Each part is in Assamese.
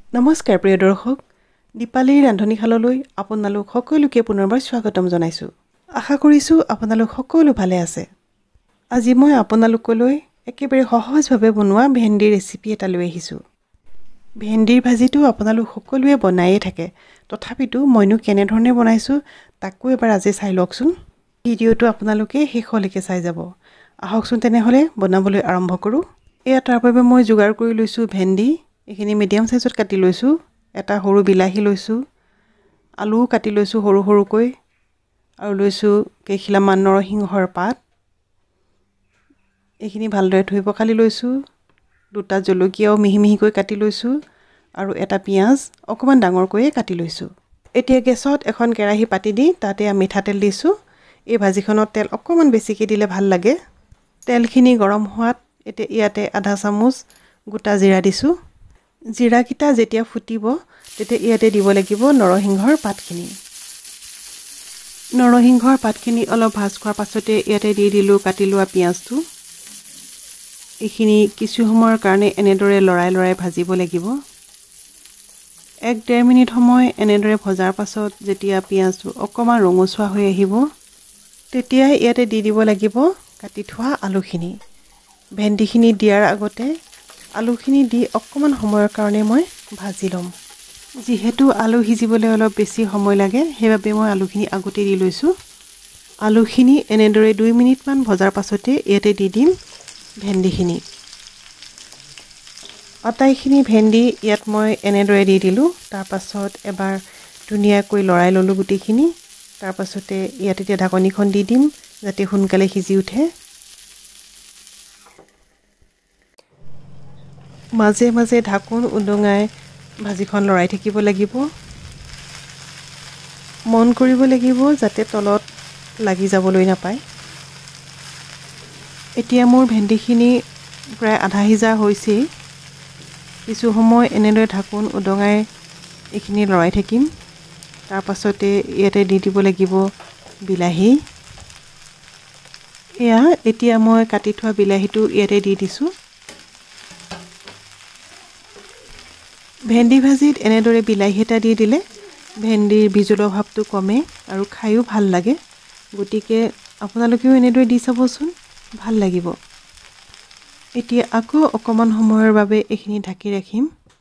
নমস্কাৰ প্ৰিয় দৰ্শক দীপালীৰ ৰান্ধনীশাললৈ আপোনালোক সকলোকে পুনৰবাৰ স্বাগতম জনাইছো। আশা কৰিছো আপোনালোক সকলো ভালে আছে। আজি মই আপোনালোকলৈ একেবাৰে সহজভাৱে বনোৱা ভেন্দিৰ ৰেচিপি এটা লৈ আহিছো। ভেন্দিৰ ভাজিটো আপোনালোক সকলোৱে বনাইয়ে থাকে, তথাপিতো মইনো কেনে ধৰণে বনাইছো তাকো এবাৰ আজি চাই লওকচোন। ভিডিঅটো আপোনালোকে শেষলৈকে চাই যাব। আহকচোন তেনেহলে বনাবলৈ আৰম্ভ কৰো। এয়া তাৰ বাবে মই যোগাৰ কৰি লৈছো ভেন্দি, এখিনি মিডিয়াম সাইজত কাটি লৈছো, এটা সৰু বিলাহী লৈছো, আলু কাটি লৈছো সৰু সৰুকৈ, আৰু লৈছো কেইখিলামান নৰসিংহৰ পাত। এখিনি ভালদৰে ধুই পখালি লৈছো, দুটা জলকীয়াও মিহি মিহিকৈ কাটি লৈছো, আৰু এটা পিয়াজ অকমান ডাঙৰকৈ কাটি লৈছো। এতিয়া গেছত এখন কেৰাহী পাতি দি তাতে মিঠাতেল দিছো। এই ভাজিখনত তেল অকমান বেছিকৈ দিলে ভাল লাগে। তেলখিনি গৰম হোৱাত এতিয়া ইয়াতে আধা চামুচ গোটা জিৰা দিছো। জিৰা কিটা যেতিয়া ফুটিব তেতিয়া ইয়াতে দিব লাগিব নৰসিংহৰ পাতখিনি। নৰসিংহৰ পাতখিনি অলপ ভাজ খোৱাৰ পাছতে ইয়াতে দি দিলো কাটি লোৱা পিয়াজটো। এইখিনি কিছু সময়ৰ কাৰণে এনেদৰে লৰাই ভাজিব লাগিব। 1-1.5 মিনিট সময় এনেদৰে ভজাৰ পাছত যেতিয়া পিয়াজটো অকমান ৰঙচুৱা হৈ আহিব তেতিয়া ইয়াতে দি দিব লাগিব কাটি থোৱা আলুখিনি। ভেন্দিখিনি দিয়াৰ আগতে আলুখিনি দি অকমান সময়ৰ কাৰণে মই ভাজি লম। যেহেতু আলু সিজিবলৈ অলপ বেছি সময় লাগে সেইবাবে মই আলুখিনি আগতে দি লৈছো। আলুখিনি এনেদৰে 2 মিনিট মান ভজাৰ পাছতে ইয়াতে দি দিম ভেন্দিখিনি। আটাইখিনি ভেন্দি ইয়াত মই এনেদৰে দি দিলো। তাৰ পাছত এবাৰ ধুনীয়াকৈ লৰাই ললো গুটিখিনি। তাৰ পাছতে ইয়াতে এতিয়া ঢাকনিখন দি দিম যাতে সোনকালে সিজি উঠে। মাজে মাজে ঢাকন উদঙাই ভাজিখন লৰাই থাকিব লাগিব। মন কৰিব লাগিব যাতে তলত লাগি যাবলৈ নাপায়। এতিয়া মোৰ ভেন্দিখিনি প্ৰায় আধা সিজা হৈছে। কিছু সময় এনেদৰে ঢাকন উদঙাই এইখিনি লৰাই থাকিম। তাৰ পাছতে ইয়াতে দি দিব লাগিব বিলাহী। এয়া এতিয়া মই কাটি থোৱা বিলাহীটো ইয়াতে দি দিছো। ভেন্দি ভাজিত এনেদৰে বিলাহী এটা দি দিলে ভেন্দিৰ বিজলুৱা ভাৱটো কমে আৰু খায়ো ভাল লাগে। গতিকে আপোনালোকেও এনেদৰে দি চাবচোন, ভাল লাগিব। এতিয়া আকৌ অকমান সময়ৰ বাবে এইখিনি ঢাকি ৰাখিম।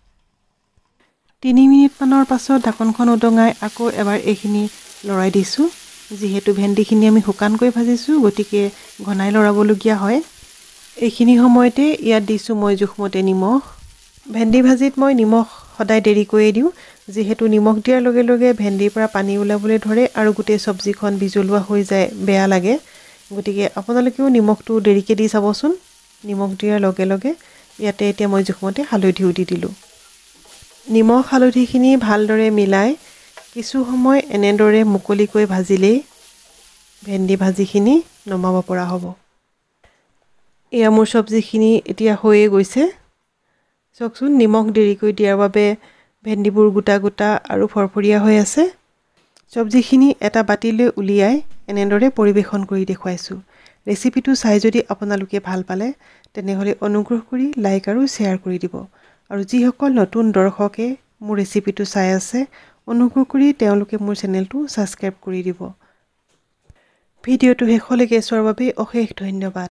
3 মিনিট মানৰ পাছত ঢাকনখন উদঙাই আকৌ এবাৰ এইখিনি লৰাই দিছো। যেহেতু ভেন্দিখিনি আমি শুকানকৈ ভাজিছো গতিকে ঘনাই লৰাবলগীয়া হয়। এইখিনি সময়তে ইয়াত দিছো মই জোখমতে নিমখ। ভেন্দি ভাজিত মই নিমখ সদায় দেৰিকৈ দিওঁ, যেহেতু নিমখ দিয়াৰ লগে লগে ভেন্দিৰ পৰা পানী ওলাবলৈ ধৰে আৰু গোটেই সবজিখন বিজলুৱা হৈ যায়, বেয়া লাগে। গতিকে আপোনালোকেও নিমখটো দেৰিকৈ দি চাবচোন। নিমখ দিয়াৰ লগে লগে ইয়াতে এতিয়া মই জোখমতে হালধিও দি দিলো। নিমখ হালধিখিনি ভালদৰে মিলাই কিছু সময় এনেদৰে মুকলিকৈ ভাজিলেই ভেন্দি ভাজিখিনি নমাব পৰা হ'ব। এয়া মোৰ সবজিখিনি এতিয়া হৈয়ে গৈছে। চাওকচোন, নিমখ দেৰিকৈ দিয়াৰ বাবে ভেন্দিবোৰ গোটা গোটা আৰু ফৰফৰীয়া হৈ আছে। সবজিখিনি এটা বাতিলৈ উলিয়াই এনেদৰে পৰিবেশন কৰি দেখুৱাইছো। ৰেচিপিটো চাই যদি আপোনালোকে ভাল পালে তেনেহলে অনুগ্ৰহ কৰি লাইক আৰু শ্বেয়াৰ কৰি দিব। আৰু যিসকল নতুন দৰ্শকে মোৰ ৰেচিপিটো চাই আছে অনুগ্ৰহ কৰি তেওঁলোকে মোৰ চেনেলটো সাবস্ক্ৰাইব কৰি দিব। ভিডিঅটো শেষলৈকে চোৱাৰ বাবে অশেষ ধন্যবাদ।